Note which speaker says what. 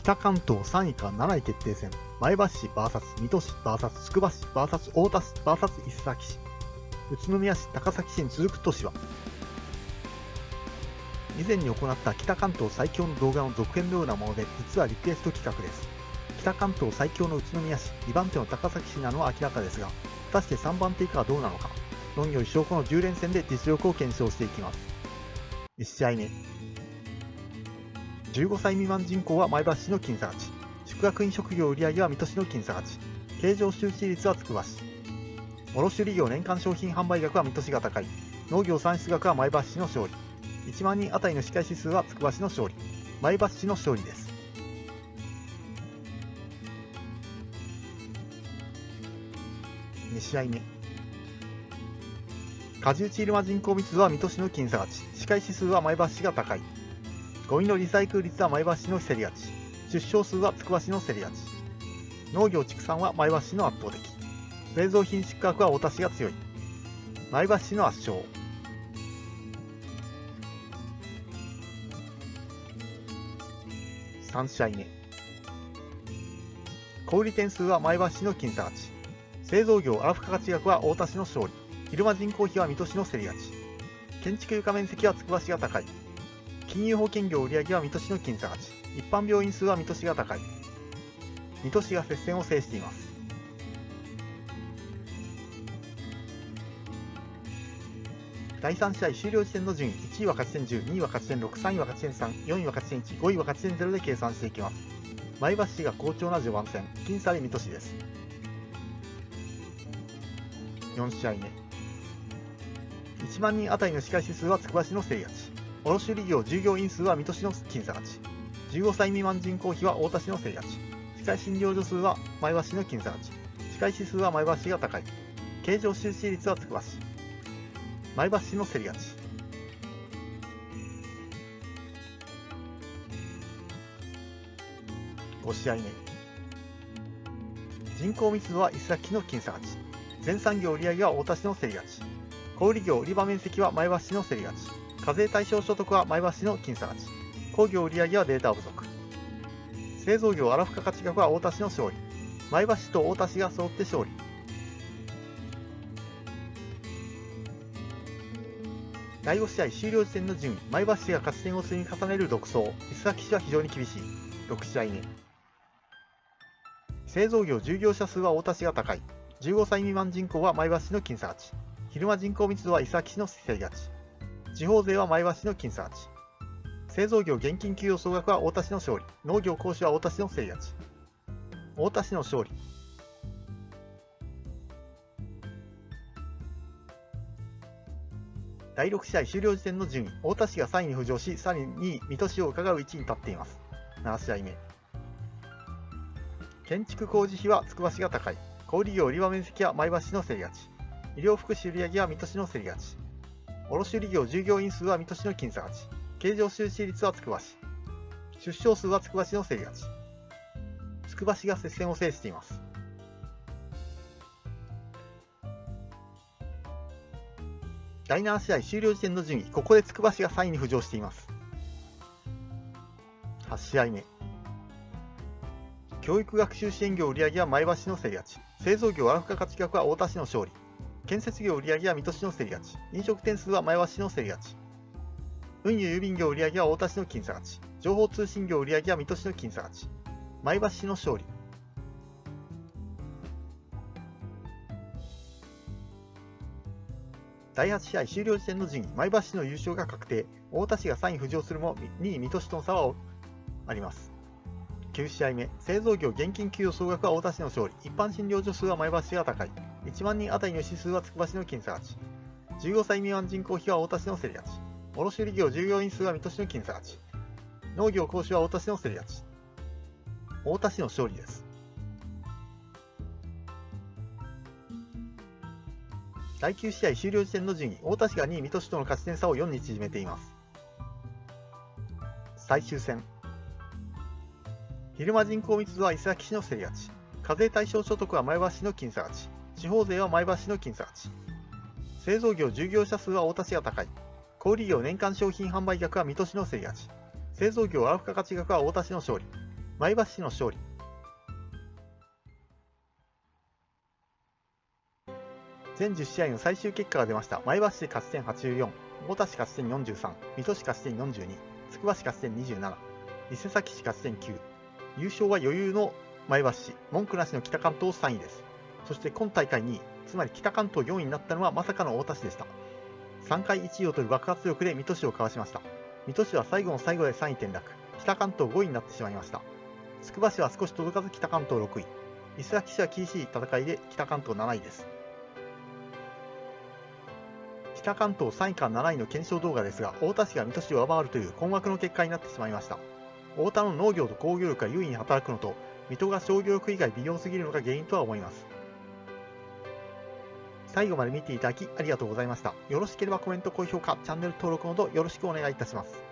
Speaker 1: 北関東3位か7位決定戦、前橋市 VS 水戸市 VS つくば市 VS 太田市 VS 伊勢崎市、宇都宮市、高崎市に続く都市は。以前に行った北関東最強の動画の続編のようなもので、実はリクエスト企画です。北関東最強の宇都宮市、2番手の高崎市なのは明らかですが、果たして3番手以下はどうなのか、論より証拠の10連戦で実力を検証していきます。1試合目。15歳未満人口は前橋市の僅差勝ち、宿泊飲食業売上は水戸市の僅差勝ち、経常収支率はつくば市、卸売業年間商品販売額は水戸市が高い、農業産出額は前橋市の勝利、1万人当たりの歯科医指数はつくば市の勝利、前橋市の勝利です。2試合目。果汁地入間人口密度は水戸市の僅差勝ち、歯科医指数は前橋市が高い、ゴミのリサイクル率は前橋市の競り勝ち、出生数はつくば市の競り勝ち、農業畜産は前橋市の圧倒的、製造品出荷額は太田市が強い、前橋市の圧勝。3試合目。小売点数は前橋市の僅差勝ち、製造業荒付加価値額は太田市の勝利、昼間人口比は水戸市の競り勝ち、建築床面積はつくば市が高い、金融保険業売上は水戸市の僅差勝ち、一般病院数は水戸市が高い、水戸市が接戦を制しています。第3試合終了時点の順位、1位は勝ち点10、2位は勝ち点6、3位は勝ち点3、4位は勝ち点1、5位は勝ち点0で計算していきます。前橋市が好調な序盤戦、僅差で水戸市です。4試合目。1万人当たりの歯科医指数はつくば市の競り勝ち、卸売業従業員数は水戸市の僅差勝ち、15歳未満人口比は太田市の競り勝ち、歯科医診療所数は前橋市の僅差勝ち、歯科医指数は前橋市が高い、経常収支率はつくば市、前橋市の競り勝ち。5試合目。人口密度は伊勢崎市の僅差勝ち、全産業売上は太田市の競り勝ち、小売業売り場面積は前橋市の競り勝ち、課税対象所得は前橋市の僅差勝ち、工業売上はデータ不足、製造業荒付加価値額は太田市の勝利、前橋市と太田市が揃って勝利。第5試合終了時点の順位、前橋市が勝ち点を積み重ねる独走、伊勢崎市は非常に厳しい。6試合目。製造業従業者数は太田市が高い、15歳未満人口は前橋市の僅差勝ち、昼間人口密度は伊勢崎市の競り勝ち、地方税は前橋市の僅差勝ち、製造業現金給与総額は太田市の勝利、農業講師は太田市の競り勝ち、太田市の勝利。第6試合終了時点の順位、太田市が3位に浮上し、さらに2位、水戸市を伺う位置に立っています。7試合目。建築工事費はつくば市が高い、小売業売り場面積は前橋市の競り勝ち、医療福祉売上は水戸市の競り勝ち、卸売業従業員数は水戸市の僅差勝ち、経常収支率はつくば市、出生数はつくば市の競り勝ち、つくば市が接戦を制しています。第7試合終了時点の順位、ここでつくば市が3位に浮上しています。8試合目。教育学習支援業売上は前橋市の競り勝ち、製造業荒付加価値額は太田市の勝利、建設業売上は水戸市の競り勝ち、飲食店数は前橋市の競り勝ち、運輸郵便業売上は太田市の僅差勝ち、情報通信業売上は水戸市の僅差勝ち、前橋市の勝利。第8試合終了時点の順位、前橋市の優勝が確定、太田市が3位浮上するも2位水戸市との差はあります。9試合目、製造業現金給与総額は太田市の勝利、一般診療所数は前橋市が高い、1万人当たりの指数はつくば市の僅差勝ち、15歳未満人口比は太田市の競り勝ち、卸売業従業員数は水戸市の僅差勝ち、農業講師は太田市の競り勝ち、太田市の勝利です。第9試合終了時点の順位、太田市が2位水戸市との勝ち点差を4に縮めています。最終戦。昼間人口密度は伊勢崎市の競り勝ち、課税対象所得は前橋市の僅差勝ち、地方税は前橋市の僅差勝ち、製造業従業者数は太田市が高い、小売業年間商品販売額は水戸市の競り勝ち、製造業荒付加価値額は太田市の勝利、 前橋市の勝利。全10試合の最終結果が出ました。前橋市勝ち点84、太田市勝ち点43、水戸市勝ち点42、つくば市勝ち点27、伊勢崎市勝ち点9。優勝は余裕の前橋市、文句なしの北関東3位です。そして今大会2位、つまり北関東4位になったのはまさかの太田市でした。3回1位を取る爆発力で水戸市をかわしました。水戸市は最後の最後で3位転落、北関東5位になってしまいました。つくば市は少し届かず北関東6位、伊勢崎市は厳しい戦いで北関東7位です。北関東3位から7位の検証動画ですが、太田市が水戸市を上回るという困惑の結果になってしまいました。太田の農業と工業力が優位に働くのと、水戸が商業力以外微妙すぎるのが原因とは思います。最後まで見ていただきありがとうございました。よろしければコメント、高評価、チャンネル登録などよろしくお願いいたします。